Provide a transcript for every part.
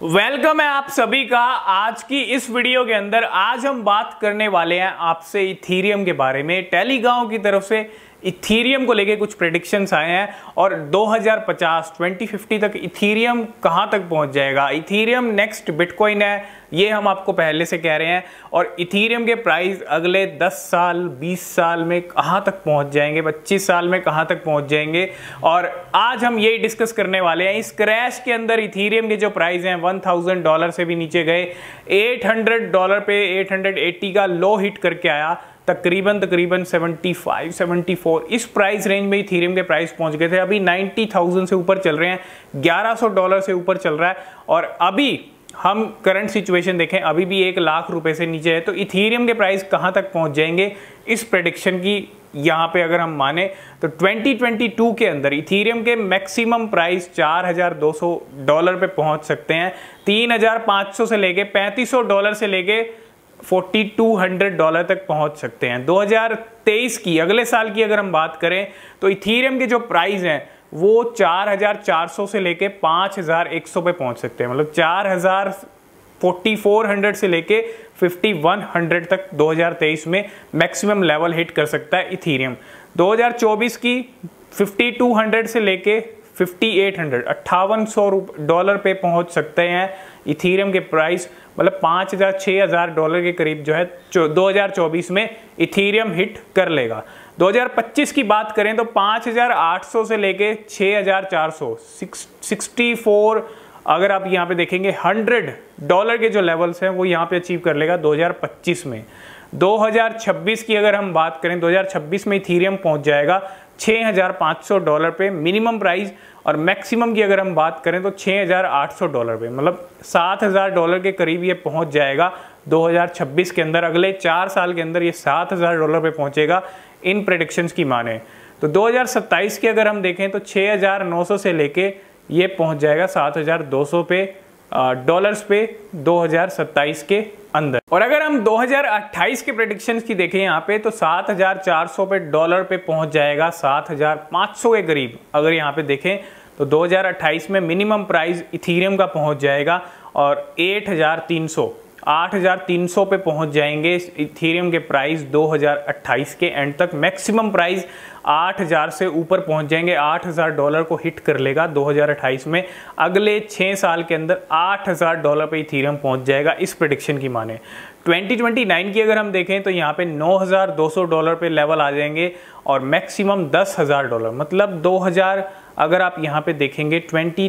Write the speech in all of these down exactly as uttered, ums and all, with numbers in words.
Welcome है आप सभी का आज की इस वीडियो के अंदर। आज हम बात करने वाले हैं आपसे इथीरियम के बारे में। टेलीगांव की तरफ से इथीरियम को लेके कुछ प्रेडिक्शंस आए हैं और दो हज़ार पचास ट्वेंटी फिफ्टी तक इथीरियम कहां तक पहुंच जाएगा। इथीरियम नेक्स्ट बिटकॉइन है, ये हम आपको पहले से कह रहे हैं। और इथीरियम के प्राइस अगले दस साल बीस साल में कहां तक पहुंच जाएंगे, पच्चीस साल में कहां तक पहुंच जाएंगे। और आज हम यही डिस्कस करने वाले हैं। इस क्रैश के अंदर इथीरियम के जो प्राइस हैं वन थाउजेंड डॉलर से भी नीचे गए, एट हंड्रेड डॉलर पे एट हंड्रेड एटी का लो हिट करके आया, तकरीबन तकरीबन सेवेंटी फाइव सेवेंटी फोर इस प्राइस रेंज में इथीरियम के प्राइस पहुंच गए थे। अभी नाइन्टी थाउजेंड से ऊपर चल रहे हैं, ग्यारह सौ डॉलर से ऊपर चल रहा है। और अभी हम करंट सिचुएशन देखें, अभी भी एक लाख रुपए से नीचे है। तो इथीरियम के प्राइस कहां तक पहुंच जाएंगे इस प्रेडिक्शन की यहां पे अगर हम माने तो ट्वेंटी ट्वेंटी टू के अंदर इथीरियम के मैक्सिमम प्राइस चार हज़ार दो सौ डॉलर पे पहुंच सकते हैं। तीन हज़ार पाँच सौ से लेके पैंतीस सौ डॉलर से लेके फोर्टी टू हंड्रेड डॉलर तक पहुंच सकते हैं। दो हज़ार तेईस की अगले साल की अगर हम बात करें तो इथीरियम के जो प्राइस हैं वो चार हज़ार चार सौ से लेके पाँच हज़ार एक सौ पे पहुंच सकते हैं। मतलब चार हज़ार फोर्टी फोर हंड्रेड से लेके फिफ्टी वन हंड्रेड तक दो हज़ार तेईस में मैक्सिमम लेवल हिट कर सकता है इथीरियम। दो हज़ार चौबीस की फिफ्टी टू हंड्रेड से लेके फिफ्टी एट हंड्रेड अट्ठावन सौ डॉलर पे पहुंच सकते हैं इथीरियम के प्राइस। मतलब पाँच हज़ार छः हज़ार डॉलर के करीब जो है दो हज़ार चौबीस में इथीरियम हिट कर लेगा। दो हज़ार पच्चीस की बात करें तो पाँच हज़ार आठ सौ से लेके छः हज़ार चार सौ सिक्सटी फोर अगर आप यहाँ पे देखेंगे हंड्रेड डॉलर के जो लेवल्स हैं वो यहाँ पे अचीव कर लेगा दो हज़ार पच्चीस में। दो हज़ार छब्बीस की अगर हम बात करें दो हज़ार छब्बीस में इथीरियम पहुँच जाएगा छः हज़ार पाँच सौ डॉलर पे मिनिमम प्राइस, और मैक्सिमम की अगर हम बात करें तो छः हज़ार आठ सौ डॉलर पे, मतलब सात हज़ार डॉलर के करीब ये पहुंच जाएगा दो हज़ार छब्बीस के अंदर। अगले चार साल के अंदर ये सात हज़ार डॉलर पे पहुंचेगा इन प्रेडिक्शंस की माने। तो दो हज़ार सत्ताईस की अगर हम देखें तो छः हज़ार नौ सौ से लेके ये पहुंच जाएगा सात हज़ार दो सौ पे डॉलर्स पे दो हज़ार सत्ताईस के अंदर। और अगर हम दो हज़ार अट्ठाईस के प्रेडिक्शंस की देखें यहाँ पे तो सात हज़ार चार सौ पे डॉलर पे पहुंच जाएगा सात हज़ार पाँच सौ के करीब। अगर यहाँ पे देखें तो दो हज़ार अट्ठाईस में मिनिमम प्राइस इथीरियम का पहुंच जाएगा और आठ हज़ार तीन सौ आठ हज़ार तीन सौ पे पहुंच जाएंगे इथीरियम के प्राइस दो हज़ार अट्ठाईस के एंड तक। मैक्सिमम प्राइस आठ हज़ार से ऊपर पहुंच जाएंगे, आठ हज़ार डॉलर को हिट कर लेगा दो हज़ार अट्ठाईस में। अगले छः साल के अंदर आठ हज़ार डॉलर पे इथीरियम पहुंच जाएगा इस प्रेडिक्शन की माने। ट्वेंटी ट्वेंटी नाइन की अगर हम देखें तो यहाँ पे नौ हज़ार दो सौ डॉलर पे लेवल आ जाएंगे और मैक्सिमम दस हज़ार डॉलर, मतलब दो हज़ार अगर आप यहाँ पे देखेंगे ट्वेंटी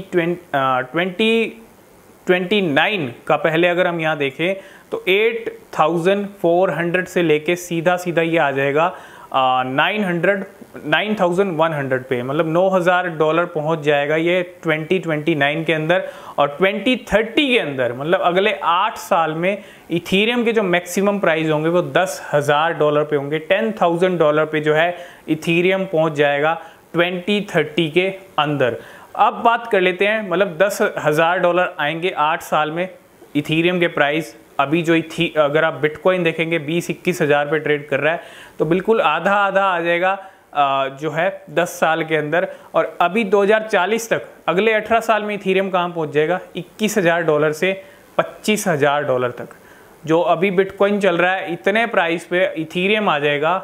ट्वेंटी ट्वेंटी नाइन का पहले अगर हम यहाँ देखें तो एट थाउजेंड फोर हंड्रेड से लेके सीधा सीधा ये आ जाएगा nine hundred nine thousand one hundred पे, मतलब नौ हज़ार डॉलर पहुंच जाएगा ये ट्वेंटी ट्वेंटी नाइन के अंदर। और ट्वेंटी थर्टी के अंदर मतलब अगले आठ साल में इथीरियम के जो मैक्सिमम प्राइस होंगे वो दस हज़ार डॉलर पे होंगे। टेन थाउजेंड डॉलर पे जो है इथीरियम पहुंच जाएगा ट्वेंटी थर्टी के अंदर। अब बात कर लेते हैं, मतलब दस हज़ार डॉलर आएंगे आठ साल में इथीरियम के प्राइस। अभी जो इथी अगर आप बिटकॉइन देखेंगे बीस इक्कीस हज़ार पे ट्रेड कर रहा है, तो बिल्कुल आधा आधा आ जाएगा आ, जो है दस साल के अंदर। और अभी दो हज़ार चालीस तक अगले अठारह साल में इथीरियम कहाँ पहुँच जाएगा, इक्कीस हज़ार डॉलर से पच्चीस हज़ार डॉलर तक। जो अभी बिटकॉइन चल रहा है इतने प्राइस पे इथीरियम आ जाएगा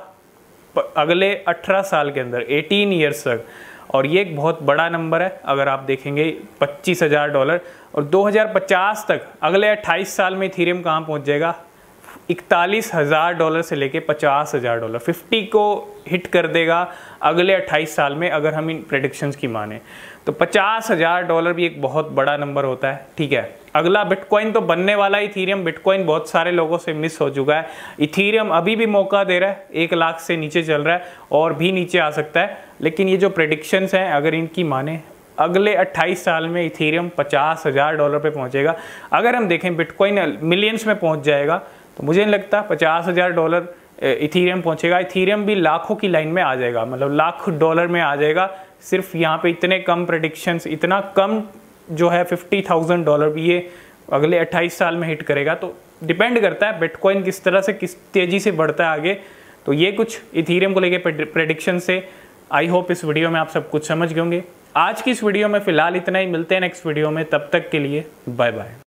अगले अठारह साल के अंदर, एटीन ईयर्स तक। और ये एक बहुत बड़ा नंबर है अगर आप देखेंगे पच्चीस हज़ार डॉलर। और दो हज़ार पचास तक अगले अट्ठाईस साल में इथीरियम कहाँ पहुँच जाएगा, इकतालीस हज़ार डॉलर से लेके पचास हज़ार डॉलर, फिफ्टी को हिट कर देगा अगले अट्ठाईस साल में अगर हम इन प्रेडिक्शंस की माने। तो पचास हज़ार डॉलर भी एक बहुत बड़ा नंबर होता है, ठीक है। अगला बिटकॉइन तो बनने वाला है इथीरियम। बिटकॉइन बहुत सारे लोगों से मिस हो चुका है, इथीरियम अभी भी मौका दे रहा है, एक लाख से नीचे चल रहा है और भी नीचे आ सकता है। लेकिन ये जो प्रेडिक्शंस हैं अगर इनकी माने अगले अट्ठाईस साल में इथीरियम पचास हज़ार डॉलर पे पहुंचेगा। अगर हम देखें बिटकॉइन मिलियंस में पहुंच जाएगा तो मुझे नहीं लगता पचास हज़ार डॉलर इथीरियम पहुंचेगा। इथीरियम भी लाखों की लाइन में आ जाएगा, मतलब लाख डॉलर में आ जाएगा। सिर्फ यहाँ पे इतने कम प्रेडिक्शंस, इतना कम जो है फिफ्टी थाउजेंड डॉलर भी ये अगले अट्ठाईस साल में हिट करेगा। तो डिपेंड करता है बिटकॉइन किस तरह से किस तेज़ी से बढ़ता है आगे। तो ये कुछ इथीरियम को लेके प्रेडिक्शन से। आई होप इस वीडियो में आप सब कुछ समझ गए होंगे। आज की इस वीडियो में फिलहाल इतना ही, मिलते हैं नेक्स्ट वीडियो में, तब तक के लिए बाय बाय।